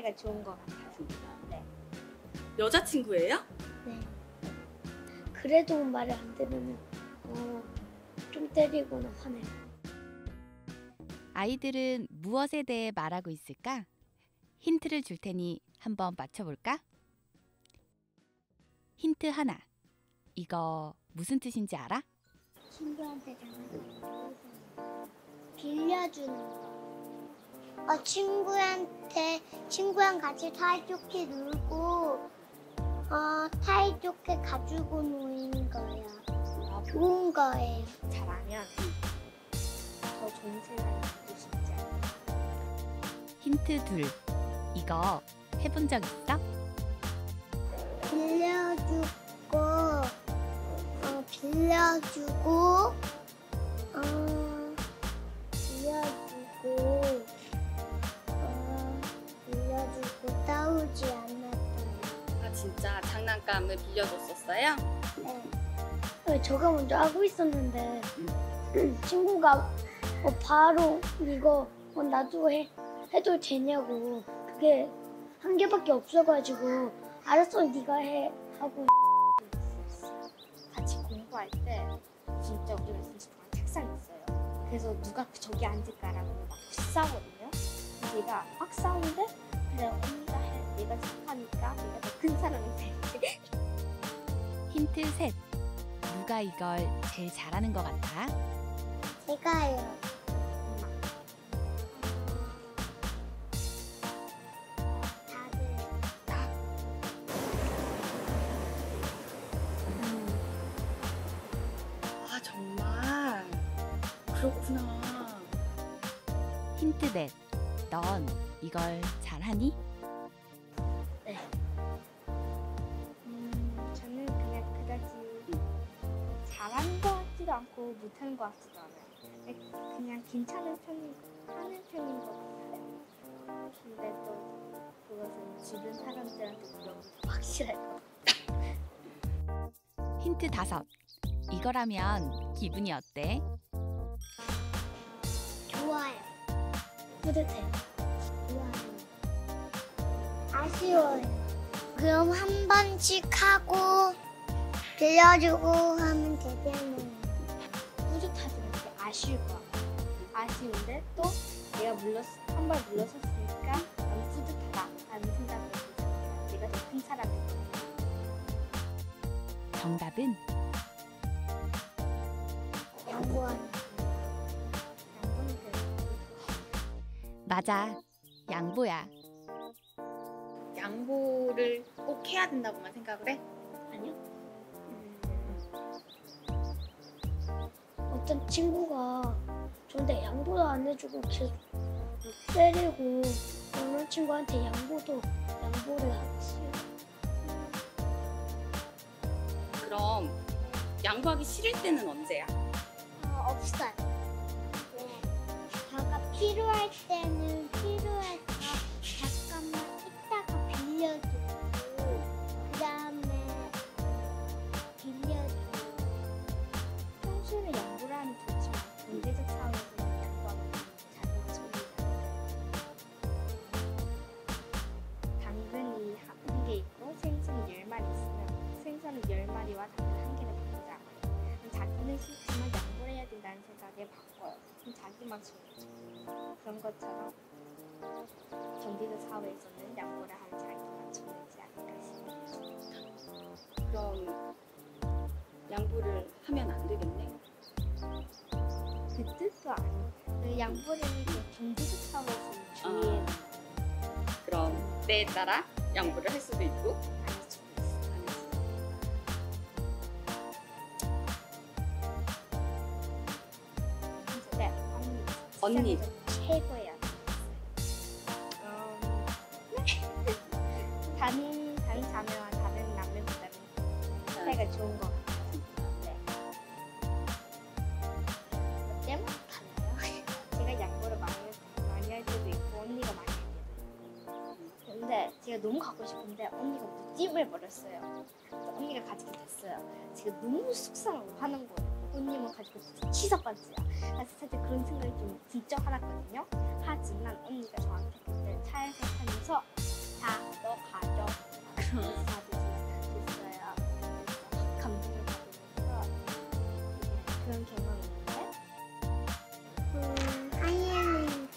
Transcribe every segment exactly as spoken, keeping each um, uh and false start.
사이가 좋은 것 같아요. 네. 여자친구예요? 네. 그래도 말을 안 들으면 어, 좀 때리거나 화내요. 아이들은 무엇에 대해 말하고 있을까? 힌트를 줄 테니 한번 맞춰볼까? 힌트 하나. 이거 무슨 뜻인지 알아? 친구한테 장난감 빌려주는 거. 어, 친구한테 친구랑 같이 사이좋게 놀고 어, 사이좋게 가지고 노는 거예요. 아, 좋은 거예요. 잘하면 더 좋은 세상을 만들 수 있지 않을까? 힌트 둘. 이거 해본 적 있어? 빌려주고 어, 빌려주고 어, 빌려주고 어, 빌려주고 싸우지 않았어요. 아 진짜 장난감을 빌려줬었어요? 네. 제가 먼저 하고 있었는데 친구가 어, 바로 이거 어, 나도 해, 해도 되냐고. 그게 한 개밖에 없어가지고 알았어 네가 해 하고 같이 공부할 때 진짜 우리가 진짜 좋아하는 책상이 있어요. 그래서 누가 저기 앉을까라고 막 싸우거든요. 얘가 막 싸우는데 그래 언니가 해. 얘가 착하니까 얘가 더 큰 사람이 돼. 힌트 셋. 누가 이걸 제일 잘하는 것 같아? 제가요. 다들 다. 아 정말 그렇구나. 힌트 넷. 넌 이걸 잘하니? 네. 음, 저는 그냥 그다지 잘하는 것 같지도 않고 못하는 것 같지도 않아요. 그냥 괜찮은 편인 하는 편인 것 같아요. 근데 또 그것은 주변 사람들한테 물어보면 확실할 것 같아요. 힌트 다섯. 이거라면 기분이 어때? 좋아요. 뿌듯해요. 좋아요. 아쉬워요. 그럼 한 번씩 하고 빌려주고 하면 되잖아요. 뿌듯하지 않게 아쉬울 것 같아요. 아쉬운데 또 내가 물렀 한 번 물러섰으니까 난 뿌듯하다 라는 생각을 들어요. 내가 더 큰 사람이 되고. 정답은 양보하는 양보는 맞아. 양보야. 양보를 꼭 해야 된다고만 생각을 해? 아니요. 어떤 친구가 저한테 양보도 안 해주고 계속 때리고 어느 친구한테 양보도 양보를 하지. 그럼 양보하기 싫을 때는 언제야? 어, 없어요. 네. 자가 필요할 때는 필요해서 잠깐만 이따가 빌려주고 그 다음에 빌려주고. 평소에는 양보를 하면 좋지만 경제적 상황에서는 양보하면 자기가 손해잖아요. 당근이 한 개 있고 생선 열 마리 있으면 생선은 열 마리와 당근 한 개를 바꾸자. 그럼 자기는 싫지만 양보를 해야 된다는 생각에 바꿔요. 그럼 자기만 손해죠. 그런 것처럼 경제적 사회에서는 양보를 하면 자기만 손해지 않을까 싶어요. 그럼 양보를 하면 안 되겠네? 그 뜻도 아니고 그 양보를 그 경제적 사회에서는 주의해야 아. 돼요. 그럼 때에 따라 양보를 할 수도 있고 아니죠. 네, 언니. 언니. 최고예요. 음, 다른 다른 자매와 다른 남매보다는 사이가 좋은 것 같아요. 네. 뭐 때문에 달라요. 제가 양보를 많이 많이 할 때도 있고 언니가 많이 할 때도 있고. 근데 제가 너무 갖고 싶은데 언니가 무찜을 버렸어요. 그래서 언니가 가지게 됐어요. 제가 너무 속상하고 하는 거예요. 언니만 가지고 치사받지야. 그래서 살짝 그런 생각이 좀 진짜 화났거든요. 하지만 언니가 저한테 그때 차에서 타면서 자, 너 가져. 그러면서 줬어요. 그래서 감동을 받으면서 그런 경험이 있는데. 음, 하이엘린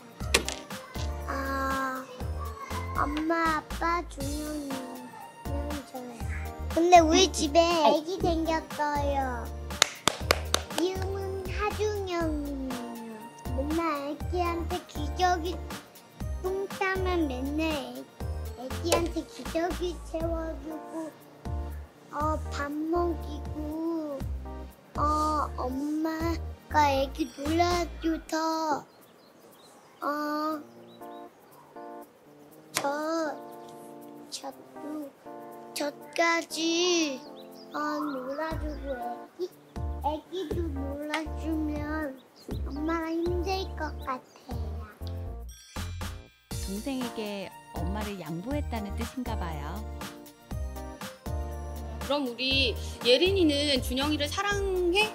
아, 엄마, 아빠, 준영이, 그냥 저요. 근데 우리 집에 애기 생겼어요. 이름은 하준영이에요. 맨날 애기한테 기저귀 똥 싸면 맨날 애, 애기한테 기저귀 채워주고 어, 밥 먹이고 어, 엄마가 애기 놀아줘서 어, 저, 저도, 저까지 어, 놀아주고 애기, 애기도 놀아주면 엄마가 힘들 것 같아요. 동생에게 엄마를 양보했다는 뜻인가 봐요. 그럼 우리 예린이는 준영이를 사랑해?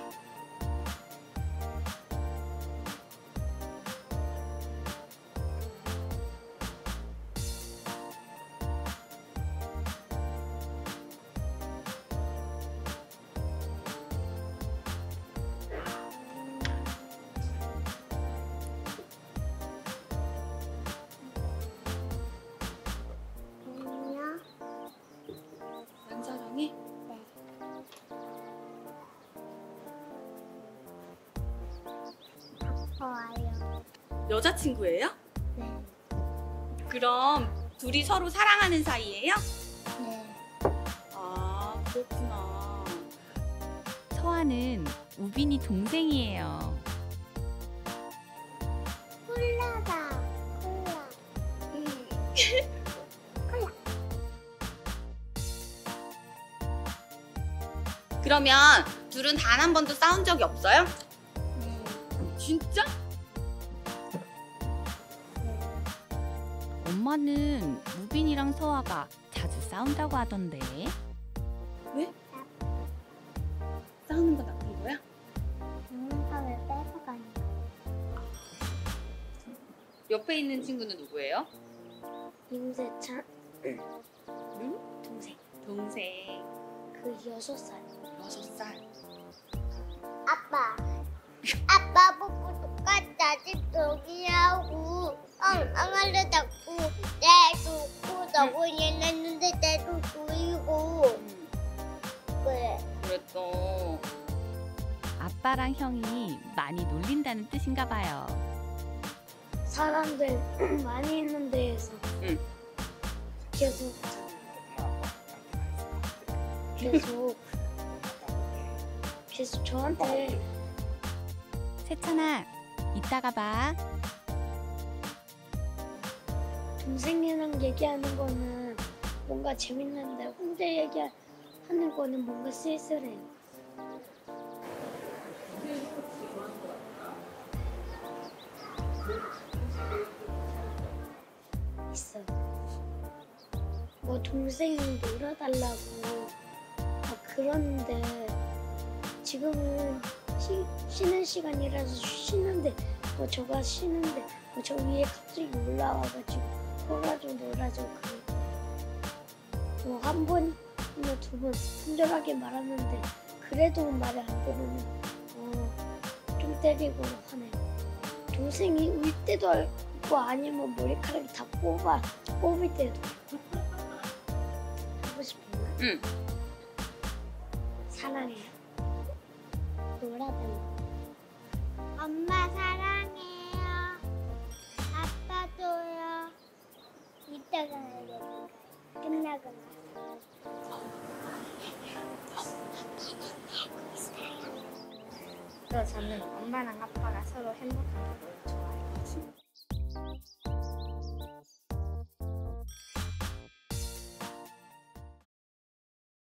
안녕. 안 사랑해? 아파요. 여자친구예요? 네. 그럼 둘이 서로 사랑하는 사이예요? 네. 아, 그렇구나. 서아는 우빈이 동생이에요. 콜라다. 콜라. 음. 그러면 둘은 단 한 번도 싸운 적이 없어요? 네. 진짜? 네. 엄마는 우빈이랑 서아가 자주 싸운다고 하던데. 왜? 싸우는 건 나쁜 거야? 장난감을 뺏어가니까. 옆에 있는 친구는 누구예요? 임세찬. 응? 동생. 동생. 그 여섯 살. 여섯 살. 아빠. 아빠 보고 똑같다. 집 여기하고 엉엉이를 잡고 내 좋고 너고 얘냈는데 내도 보이고 음, 그래. 그랬어. 아빠랑 형이 많이 놀린다는 뜻인가 봐요. 사람들 많이 있는 데에서 응. 계속 계속 계속 저한테 세찬아, 이따가 봐. 동생이랑 얘기하는 거는 뭔가 재밌는데 혼자 얘기하는 거는 뭔가 쓸쓸해요. 있어. 뭐 동생이 놀아달라고 막 그러는데 지금은 쉬, 쉬는 시간이라서 쉬는데 뭐 저가 쉬는데 뭐 저 위에 갑자기 올라와가지고 놀아줘 놀아줘 그래. 뭐 한 번이나 두 번 친절하게 말하는데 그래도 말을 안 들으면 어, 좀 때리고 하네. 동생이 울 때도 있고 아니면 머리카락이 다 뽑아 뽑을 때도 있고. 하고 싶은 말? 응. 사랑해요. 놀아달라. 엄마 사랑해요. 아빠도요. 이따가 해야겠다. 끝나고 나서. 그래서 저는 엄마랑 아빠가 서로 행복한 걸 보여줘.